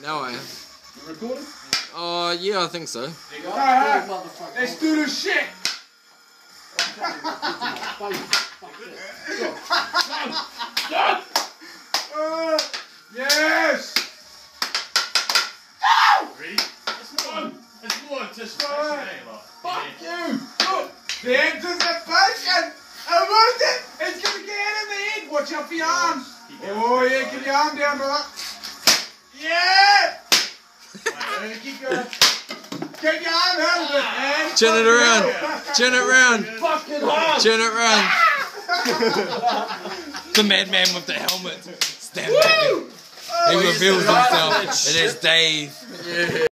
Now I am. You recording? Yeah, I think so. Let's do the shit! Yes! Ready? It's more anticipation, Fuck you! Look! The anticipation! I want it! It's gonna get in the head! Watch out for your arms! Oh yeah, keep your arm down, brother! Yeah! Keep going. Keep your arm out of it, man! Turn it around! Turn it around! Fucking hard! Turn it around! The madman with the helmet. Stand back. He reveals himself. It is Dave.